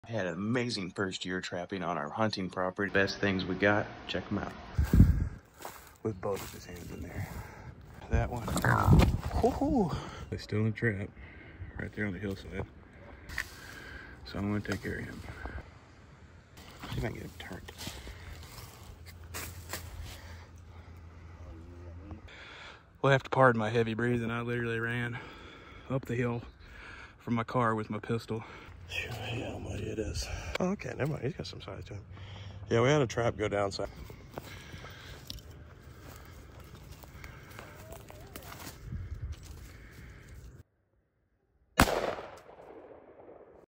Had an amazing first year trapping on our hunting property. Best things we got, check them out. With both of his hands in there. That one. Woohoo! He's still in the trap, right there on the hillside. So I'm gonna take care of him. See if I can get him turned. Well, I have to pardon my heavy breathing. I literally ran up the hill from my car with my pistol. Yeah, how muddy it is. Oh, okay, never mind. He's got some size to him. Yeah, we had a trap go down, so